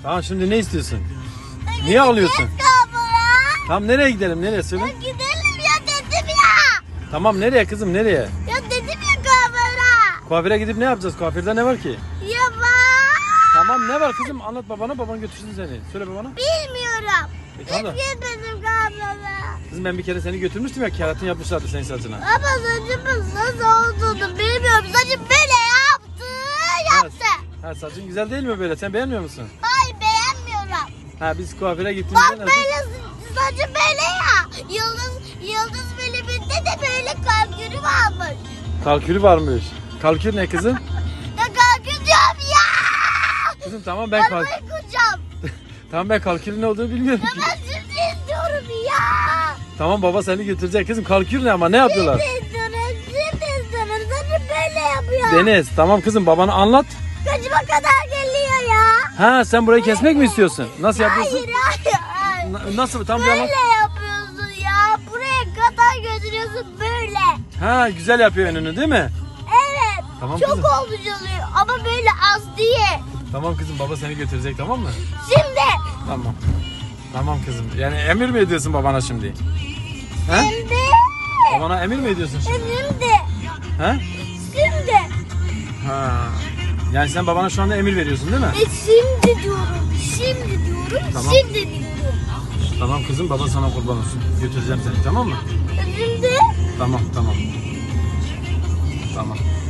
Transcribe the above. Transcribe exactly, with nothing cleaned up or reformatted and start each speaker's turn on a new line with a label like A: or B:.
A: Tamam şimdi ne istiyorsun? Niye ağlıyorsun?
B: Kuaföre.
A: Tamam nereye gidelim? Nereye söyle?
B: Ya gidelim ya dedim ya.
A: Tamam nereye kızım nereye?
B: Ya dedim ya kuaföre.
A: Kuaföre gidip ne yapacağız? Kuaförde ne var ki?
B: Ya bak.
A: Tamam ne var kızım? Anlat babana, baban götürsün seni. Söyle babana.
B: Bilmiyorum.
A: E, tamam da.
B: Hiç gitmedim kuaföre.
A: Kızım ben bir kere seni götürmüştüm ya, keratin yapmışlardı senin saçına.
B: Ama saçımın nasıl olduğunu bilmiyorum. Saçım böyle yaptı. Yaptı.
A: Ha, ha saçın güzel değil mi böyle? Sen beğenmiyor musun?
B: Hayır beğenmiyorum.
A: Ha biz kuaföre gittiğimizde
B: Bak böyle saçım böyle ya. Yıldız, Yıldız filminde de böyle kalkülü varmış.
A: kalkülü varmış. Kalkül ne kızım?
B: Ya kalkül diyorum ya.
A: Kızım tamam ben
B: Ben
A: kalk.
B: uyuyacağım.
A: Tamam ben kalkülün ne olduğunu bilmiyorum
B: Ya
A: ki.
B: ben şimdi istiyorum ya.
A: Tamam baba seni götürecek kızım. Kalkül ne ama ne yapıyorlar?
B: Şimdi istiyorum. Şimdi istiyorum. Saçım böyle yapıyor.
A: Deniz tamam kızım babana anlat.
B: Saçıma kadar geliyor ya.
A: Ha sen burayı kesmek mi istiyorsun? Nasıl yapıyorsun?
B: Hayır hayır. hayır.
A: Na- nasıl tam bir anlat.
B: Böyle yapıyorsun ya. Buraya kadar götürüyorsun böyle.
A: Ha güzel yapıyor önünü değil mi?
B: Evet.
A: Tamam
B: Çok
A: kızım.
B: olmuş oluyor ama böyle az değil.
A: Tamam kızım baba seni götürecek tamam mı?
B: Şimdi.
A: Tamam. Tamam kızım. Yani emir mi ediyorsun babana şimdi? He?
B: Şimdi.
A: Babana emir mi ediyorsun şimdi?
B: Şimdi.
A: He?
B: Şimdi.
A: Ha. Yani sen babana şu anda emir veriyorsun değil mi?
B: E şimdi diyorum. Şimdi diyorum.
A: Tamam.
B: Şimdi diyorum.
A: Tamam kızım baba sana kurban olsun. Götüreceğim seni tamam mı?
B: E Şimdi.
A: Tamam tamam. Tamam.